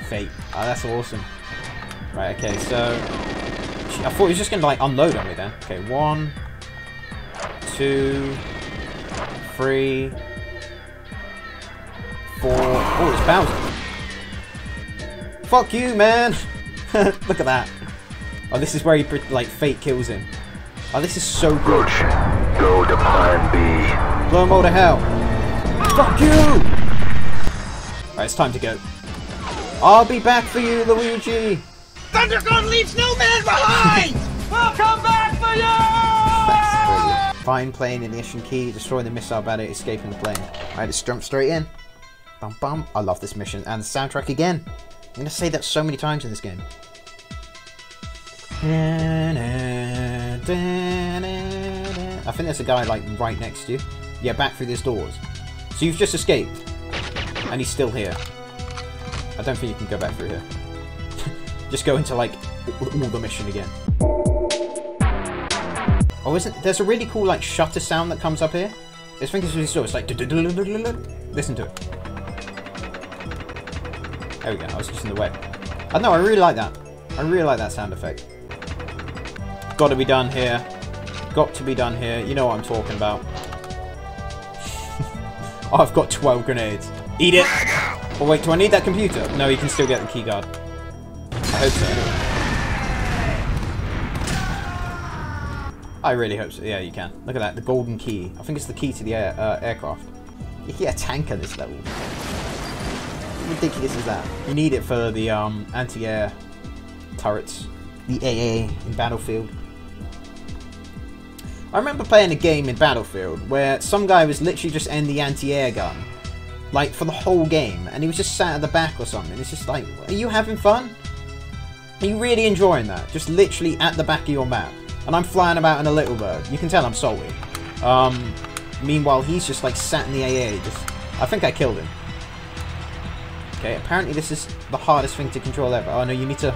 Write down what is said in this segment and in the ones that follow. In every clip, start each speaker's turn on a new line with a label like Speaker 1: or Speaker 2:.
Speaker 1: Fate. Oh, that's awesome. Right, okay, so... I thought he was just going to, like, unload on me then. Okay, 1, 2, 3, 4... Oh, it's Bowser. Fuck you, man! Look at that. Oh, this is where he, like, Fate kills him. Oh, this is so good.
Speaker 2: Go to plan B.
Speaker 1: Blow him all to hell. Fuck you! Alright, it's time to go. I'll be back for you, Luigi!
Speaker 3: ThunderGod leaves no man behind! We'll come back for you!
Speaker 1: That's brilliant. Find plane ignition key, destroy the missile battery, escaping the plane. Alright, let's jump straight in. Bum bum. I love this mission. And the soundtrack again. I'm going to say that so many times in this game. I think there's a guy, like, right next to you. Yeah, back through these doors. So you've just escaped. And he's still here. I don't think you can go back through here. Just go into, like, all the mission again. Oh, there's a really cool, like, shutter sound that comes up here. I think it's really slow. It's like... Listen to it. There we go. I was just in the way. I know, I really like that. I really like that sound effect. Got to be done here. Got to be done here. You know what I'm talking about. Oh, I've got 12 grenades. Eat it! Oh wait, do I need that computer? No, you can still get the keyguard. I hope so. I really hope so. Yeah, you can. Look at that, the golden key. I think it's the key to the aircraft. You can get a tank at this level. How ridiculous is that? You need it for the anti-air turrets. The AA in Battlefield. I remember playing a game in Battlefield where some guy was literally just in the anti-air gun. Like, for the whole game. And he was just sat at the back or something. It's just like, are you having fun? Are you really enjoying that? Just literally at the back of your map. And I'm flying about in a little bird. You can tell I'm salty. Meanwhile, he's just like sat in the AA. I think I killed him. Okay, apparently this is the hardest thing to control ever. Oh no, you need to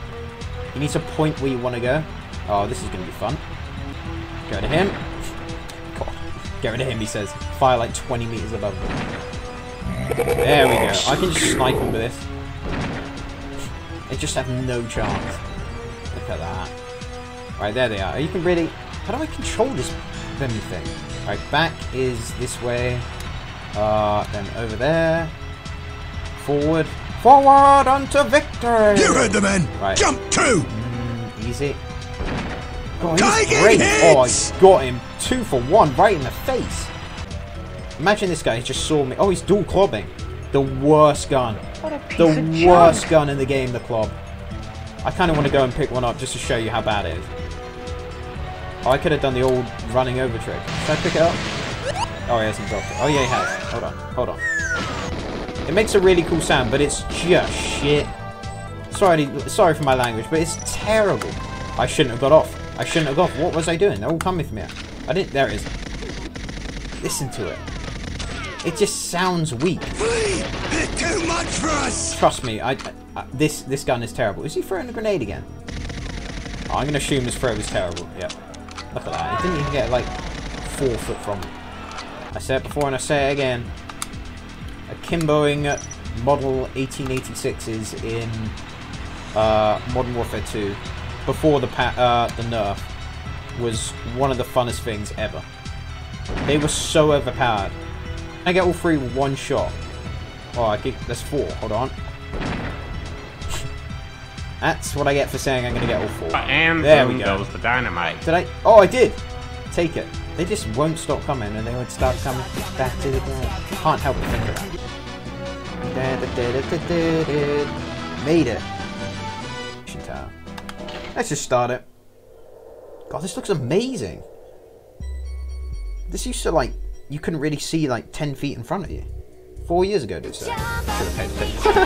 Speaker 1: point where you want to go. Oh, this is going to be fun. Go to him. God. Get rid of him, he says. Fire like 20 meters above him. There we go. I can just snipe him with this. They just have no chance. Look at that. Right, there they are. You can really... How do I control this thing? Right, back is this way. Then over there. Forward. Forward unto victory!
Speaker 4: You heard the men!
Speaker 1: Right.
Speaker 4: Jump 2!
Speaker 1: Easy. God, he's great. Oh, I got him 2 for 1 right in the face. Imagine this guy, he just saw me. Oh, he's dual clubbing. The worst gun. The worst gun in the game, the club. I kind of want to go and pick one up just to show you how bad it is. Oh, I could have done the old running over trick. Should I pick it up? Oh, he hasn't dropped it. Oh, yeah, he has. Hold on. Hold on. It makes a really cool sound, but it's just shit. Sorry for my language, but it's terrible. I shouldn't have got off. I shouldn't have got off. What was I doing? They're all coming for me. I didn't... There it is. Listen to it. It just sounds weak.
Speaker 4: They're too much for us.
Speaker 1: Trust me, this gun is terrible. Is he throwing a grenade again? Oh, I'm going to assume his throw was terrible. Yep. Look at that. It didn't even get, like, 4 foot from it. I said it before and I say it again. Akimboing Model 1886s in Modern Warfare 2 before the nerf was one of the funnest things ever. They were so overpowered. I get all 3 with 1 shot. Oh, that's 4. Hold on. That's what I get for saying I'm going to get all 4.
Speaker 5: And
Speaker 1: there we go.
Speaker 5: goes the dynamite.
Speaker 1: Did I? Oh, I did. Take it. They just won't stop coming, and they would start coming back to the ground. Can't help but think of that. Made it. Tower. Let's just start it. God, this looks amazing. This used to, like, you couldn't really see like 10 feet in front of you. 4 years ago, did so. Should have paid attention.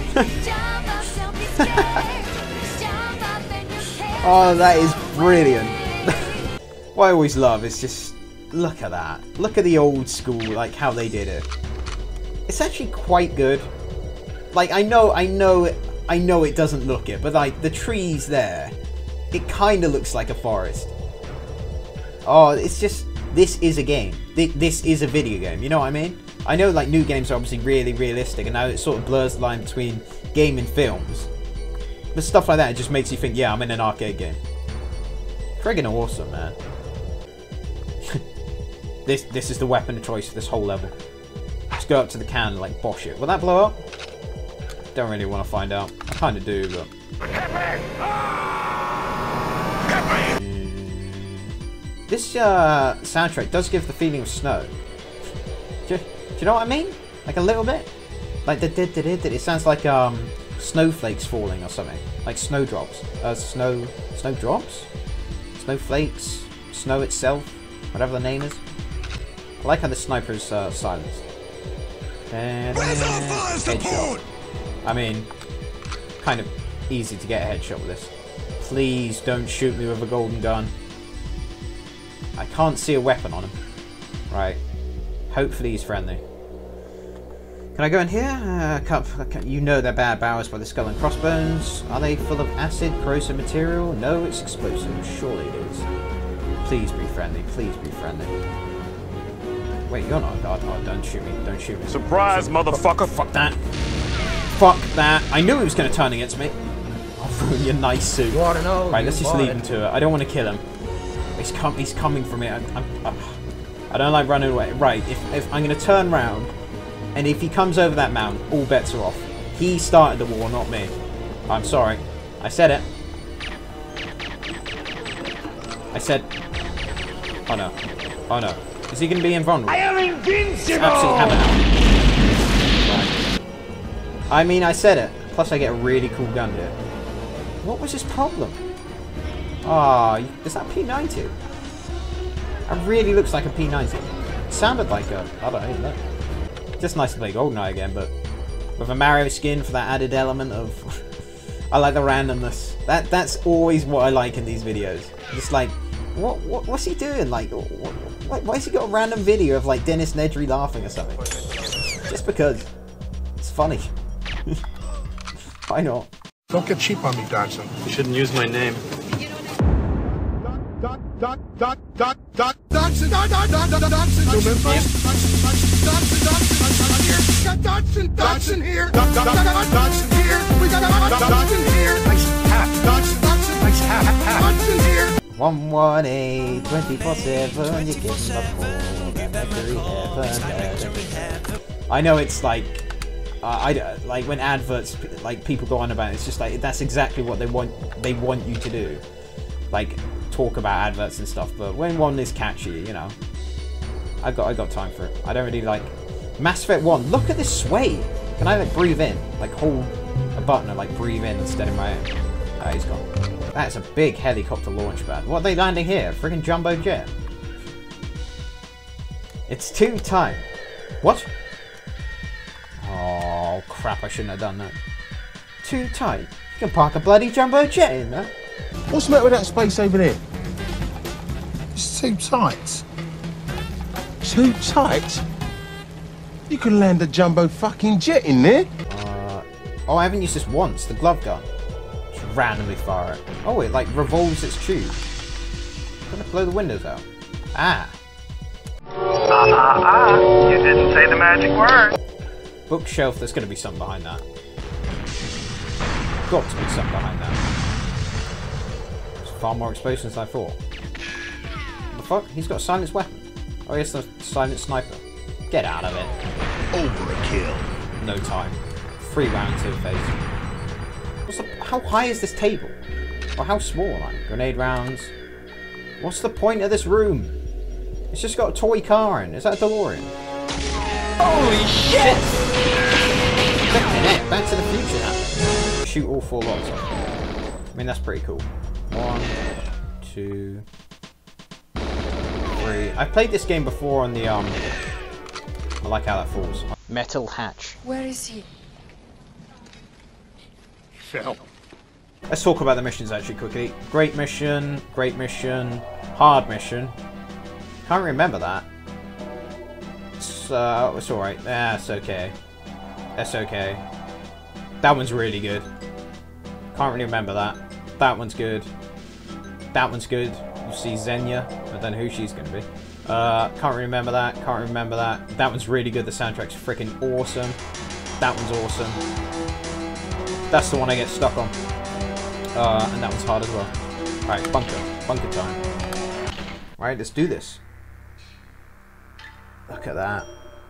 Speaker 1: Oh, that is brilliant. What I always love is just look at that. Look at the old school, like how they did it. It's actually quite good. Like I know it doesn't look it, but like the trees there, it kind of looks like a forest. Oh, it's just, this is a game. This is a video game. You know what I mean? I know like new games are obviously really realistic, and now it sort of blurs the line between game and films. But stuff like that, it just makes you think, yeah, I'm in an arcade game. Friggin' awesome, man. This is the weapon of choice for this whole level. Just go up to the can and like bosh it. Will that blow up? Don't really want to find out. I kind of do, but... This soundtrack does give the feeling of snow. Do you know what I mean? Like a little bit? Like it sounds like snowflakes falling or something. Like snowdrops. Snowdrops? Snowflakes? Snow itself? Whatever the name is. I like how the sniper is silenced. And headshot. I mean, kind of easy to get a headshot with this. Please don't shoot me with a golden gun. I can't see a weapon on him. Right. Hopefully he's friendly. Can I go in here? You know they're bad barrels by the skull and crossbones. Are they full of acid, corrosive material? No, it's explosive. Surely it is. Please be friendly. Please be friendly. Wait, you're not a guard. Oh, don't shoot me. Don't shoot me.
Speaker 5: Surprise, motherfucker.
Speaker 1: Fuck that. Fuck that. I knew he was going to turn against me. I'll ruin your nice suit. Right, let's just leave him to it. I don't want to kill him. He's coming for me. I don't like running away. Right, if I'm going to turn round, and if he comes over that mound, all bets are off. He started the war, not me. I'm sorry. I said it. I said... Oh no. Oh no. Is he going to be invulnerable?
Speaker 3: I am invincible!
Speaker 1: Absolutely right. I mean, I said it. Plus I get a really cool gun here. What was his problem? Ah, is that P90? It really looks like a P90. It sounded like a... I don't know. Just nice to play Goldeneye again, but with a Mario skin for that added element of... I like the randomness. That's always what I like in these videos. Just like, what's he doing? Like, why has he got a random video of like Dennis Nedry laughing or something? Just because. It's funny. Why not?
Speaker 6: Don't get cheap on me, Dodson.
Speaker 5: You shouldn't use my name.
Speaker 6: Dodson here. Dodson here. We got Dodson here. Nice hat. Nice hat. Dodson here.
Speaker 1: 118, 24/7. You give them a call. I know it's like. Like when adverts, like people go on about it, it's just like that's exactly what they want you to do, like talk about adverts and stuff. But when one is catchy, you know, I got time for it. I don't really like Mass Effect 1. Look at this sway. Can I like breathe in, like hold a button and like breathe in instead of my own? Ah, he's gone. That's a big helicopter launch pad. What are they landing here? Friggin' jumbo jet. It's too tight. What? Oh crap, I shouldn't have done that. Too tight. You can park a bloody jumbo jet in there.
Speaker 6: What's the matter with that space over there? It's too tight. Too tight? You could land a jumbo fucking jet in there.
Speaker 1: Oh, I haven't used this once. The glove gun. Just randomly fire it. Oh, it like revolves its tube. It's gonna blow the windows out. Ah.
Speaker 3: You didn't say the magic word.
Speaker 1: Bookshelf, there's going to be something behind that. Got to be something behind that. It's far more explosions than I thought. What the fuck? He's got a silenced weapon. Oh, yes, the silent sniper. Get out of it.
Speaker 4: Overkill.
Speaker 1: No time. 3 rounds to the face. How high is this table? Or how small? Like, grenade rounds. What's the point of this room? It's just got a toy car in. Is that a DeLorean?
Speaker 3: Holy shit!
Speaker 1: Back to the Future now. Shoot all 4 lots off. I mean, that's pretty cool. 1, 2, 3. I've played this game before on the, I like how that falls. Metal hatch.
Speaker 7: Where is he?
Speaker 6: He fell.
Speaker 1: Let's talk about the missions actually quickly. Great mission, hard mission. Can't remember that. It's alright. That's okay. That's okay. That one's really good. Can't really remember that. That one's good. That one's good. You see Xenia. I don't know who she's going to be. Can't remember that. Can't remember that. That one's really good. The soundtrack's freaking awesome. That one's awesome. That's the one I get stuck on. And that one's hard as well. Alright, bunker. Bunker time. Alright, let's do this. Look at that.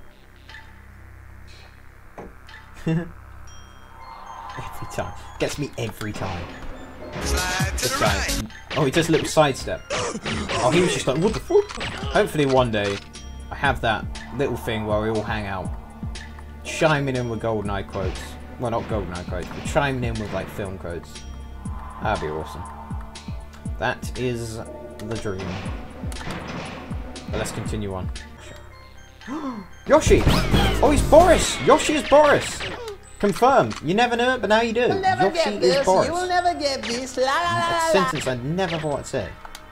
Speaker 1: Every time. Gets me every time. This guy. Oh, he does a little sidestep. Oh, he was just like, what the fuck? Hopefully one day I have that little thing where we all hang out. Chiming in with Goldeneye quotes. Well, not Goldeneye quotes, but chiming in with like film quotes. That'd be awesome. That is the dream. But let's continue on. Yoshi! Oh, he's Boris! Yoshi is Boris! Confirmed. You never knew it, but now you do. Yoshi is Boris.
Speaker 7: You will never get this. La, la, la,
Speaker 1: That's a sentence I never thought I'd say.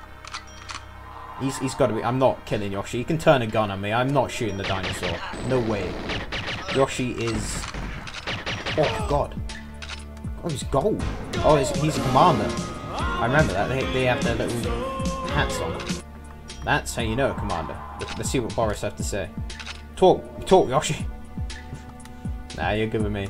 Speaker 1: He's got to be. I'm not killing Yoshi. He can turn a gun on me. I'm not shooting the dinosaur. No way. Yoshi is. Oh God. Oh, he's gold. Oh, he's a commander. I remember that. They have their little hats on. That's how you know a commander. Let's see what Boris has to say. Talk, Yoshi. Nah, you're good with me.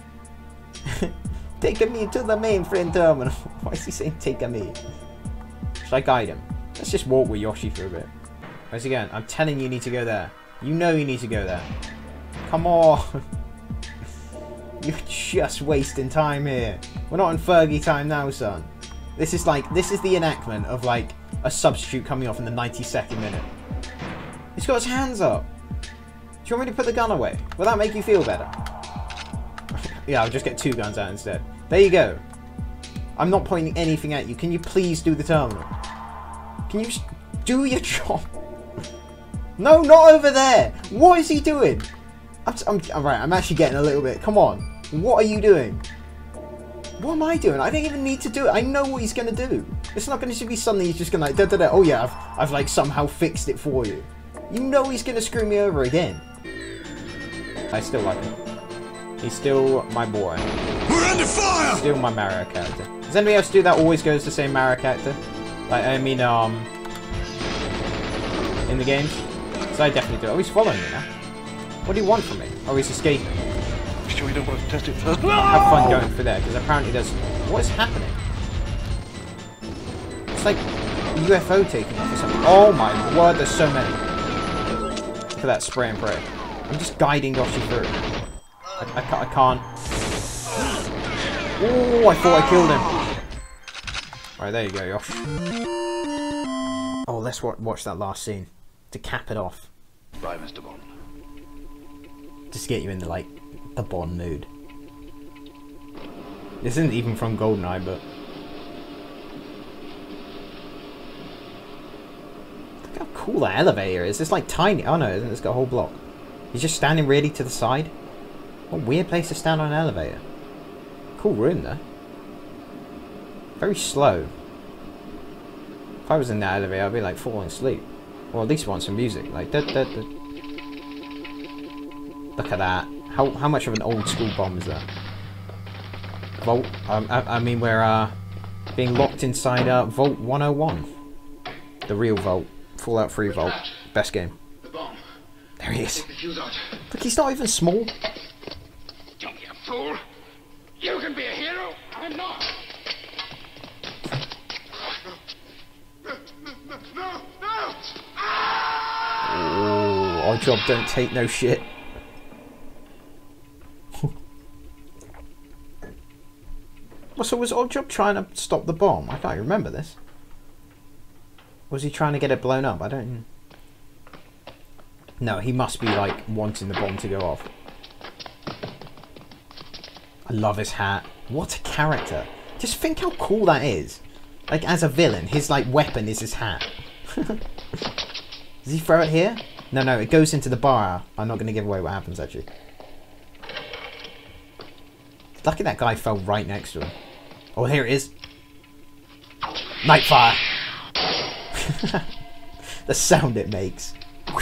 Speaker 1: Take me to the mainframe terminal. Why is he saying take me? Should I guide him? Let's just walk with Yoshi for a bit. Where's he going? I'm telling you, you need to go there. You know you need to go there. Come on. You're just wasting time here. We're not in Fergie time now, son. This is the enactment of like a substitute coming off in the 92nd minute. He's got his hands up. Do you want me to put the gun away? Will that make you feel better? Yeah, I'll just get 2 guns out instead. There you go. I'm not pointing anything at you. Can you please do the terminal? Can you just do your job? No, not over there. What is he doing? I'm actually getting a little bit. Come on. What are you doing? What am I doing? I don't even need to do it. I know what he's going to do. It's not going to be something he's just going to like, da-da-da. Oh yeah, I've like somehow fixed it for you. You know he's going to screw me over again. I still like him. He's still my boy.
Speaker 4: We're under fire!
Speaker 1: Still my Mario character. Does anybody else do that? Always goes the same Mario character? Like, I mean, in the games? So I definitely do it. Oh, he's following me now. What do you want from me? Oh, he's escaping.
Speaker 4: Sure you don't want to test it first?
Speaker 1: Have fun going through there, because apparently there's... What is happening? It's like a UFO taking off or something. Oh my word, there's so many. Look at that spray and pray. I'm just guiding Yoshi through. I can't. Oh, I thought I killed him. Alright, there you go, Yosh. Oh, let's watch that last scene to cap it off.
Speaker 4: Right, Mr. Bond.
Speaker 1: Just to get you into, like, the Bond mood. This isn't even from Goldeneye, but... Look how cool that elevator is. It's like tiny. Oh no, it's got a whole block. He's just standing really to the side. What a weird place to stand on an elevator. Cool room though. Very slow. If I was in that elevator, I'd be like falling asleep. Or at least want some music. Like, da, da, da. Look at that. How much of an old school bomb is that? Vault. I mean, we're being locked inside Vault 101. The real Vault. Fallout 3 Vault. Best game. There he is. Look, he's not even small.
Speaker 3: Don't be a fool. You can be a hero. I'm not. No.
Speaker 1: Oh, Oddjob don't take no shit. So was Oddjob trying to stop the bomb? I can't remember this. Was he trying to get it blown up? I don't... No, he must be like wanting the bomb to go off. I love his hat. What a character. Just think how cool that is. Like, as a villain, his like weapon is his hat. Does he throw it here? No, it goes into the bar. I'm not going to give away what happens, actually. Lucky that guy fell right next to him. Oh, here it is. Nightfire. The sound it makes.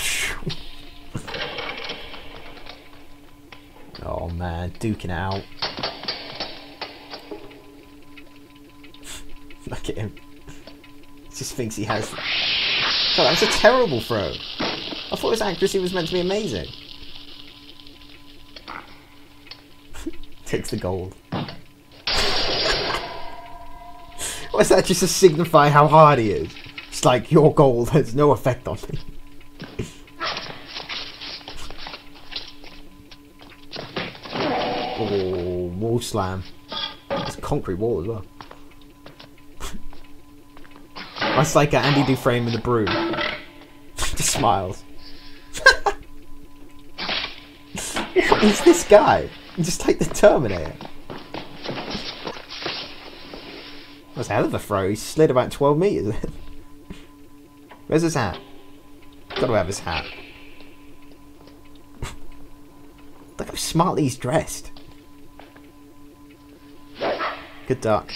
Speaker 1: Oh man, duking it out. Look at him. He just thinks he has God, that was a terrible throw. I thought his accuracy was meant to be amazing. Takes the gold. Was that just to signify how hard he is? It's like, your gold has no effect on me. Oh, wall slam. It's a concrete wall as well. That's like Andy Dufresne with a broom. Just smiles. What is this guy? Just like the Terminator. That's a hell of a throw. He slid about 12 meters. Where's his hat? Gotta have his hat. Look how smartly he's dressed. Good duck.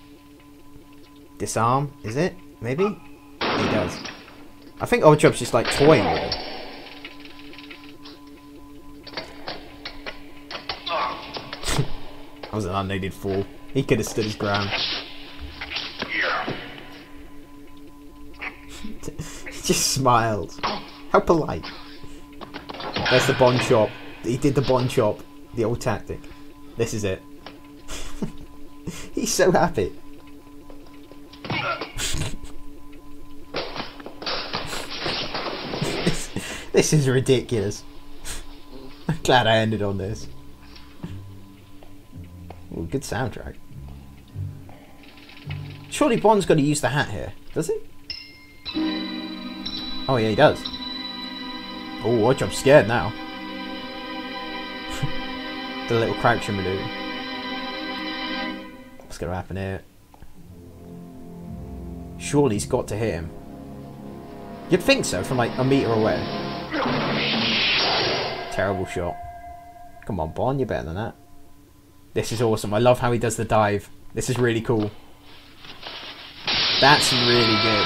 Speaker 1: Disarm, is it? Maybe? He does. I think Oddjob's just like toying with him. That was an unneeded fall. He could have stood his ground. He just smiled. How polite. There's the Bond chop. He did the Bond chop. The old tactic. This is it. He's so happy. This is ridiculous. I'm glad I ended on this. Ooh, good soundtrack. Surely Bond's got to use the hat here, does he? Oh yeah, he does. Oh, Oddjob's scared now. The little crouching maneuver. What's going to happen here? Surely he's got to hit him. You'd think so, from like a meter away. Terrible shot. Come on, Bond, you're better than that. This is awesome. I love how he does the dive. This is really cool. That's really good.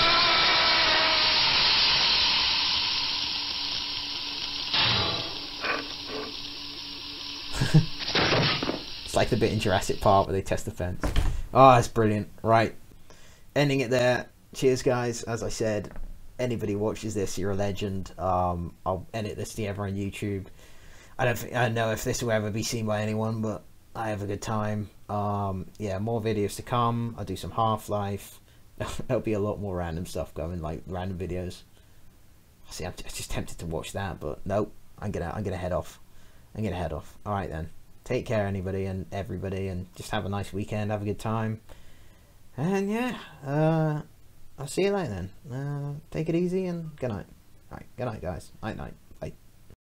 Speaker 1: It's like the bit in Jurassic Park where they test the fence. Oh, that's brilliant. Right. Ending it there. Cheers, guys. As I said, anybody watches this, you're a legend. I'll edit this together on YouTube. I don't know if this will ever be seen by anyone, but I have a good time. Yeah, more videos to come. I'll do some Half-Life. There'll be a lot more random stuff going, like random videos. See, I'm just tempted to watch that, but nope. I'm gonna head off. All right then. Take care, anybody and everybody, and just have a nice weekend. Have a good time. And yeah, I'll see you later then. Take it easy and good night. All right, good night, guys. Night.